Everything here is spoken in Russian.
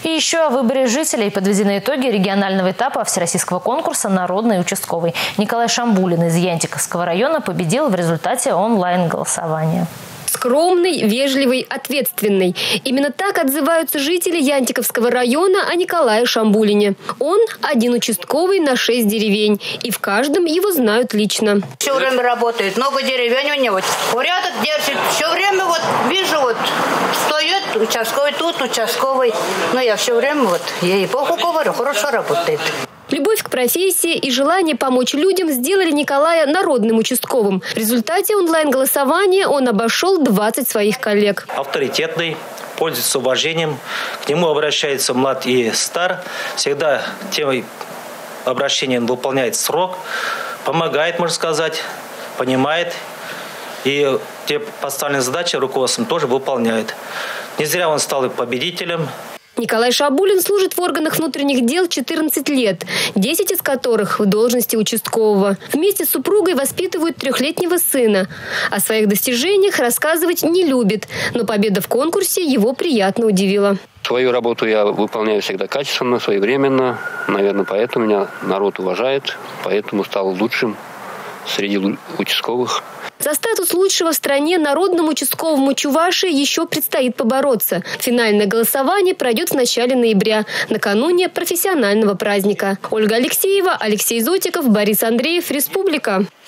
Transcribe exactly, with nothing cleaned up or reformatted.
И еще о выборе жителей подведены итоги регионального этапа всероссийского конкурса «Народный участковый». Николай Шамбулин из Янтиковского района победил в результате онлайн-голосования. Скромный, вежливый, ответственный. Именно так отзываются жители Янтиковского района о Николае Шамбулине. Он один участковый на шесть деревень. И в каждом его знают лично. Все время работает. Много деревень у него. Порядок держит. Все время вот вижу, вот стоит участковый тут, участковый. Но я все время вот, ей-богу говорю, хорошо работает. Любовь к профессии и желание помочь людям сделали Николая народным участковым. В результате онлайн-голосования он обошел двадцать своих коллег. Авторитетный, пользуется уважением. К нему обращается млад и стар. Всегда тем обращением выполняет срок. Помогает, можно сказать, понимает. И те поставленные задачи руководством тоже выполняет. Не зря он стал и победителем. Николай Шамбулин служит в органах внутренних дел четырнадцать лет, десять из которых в должности участкового. Вместе с супругой воспитывают трехлетнего сына. О своих достижениях рассказывать не любит, но победа в конкурсе его приятно удивила. Свою работу я выполняю всегда качественно, своевременно. Наверное, поэтому меня народ уважает, поэтому стал лучшим среди участковых. За статус лучшего в стране народному участковому Чувашии еще предстоит побороться. Финальное голосование пройдет в начале ноября, накануне профессионального праздника. Ольга Алексеева, Алексей Зотиков, Борис Андреев, Республика.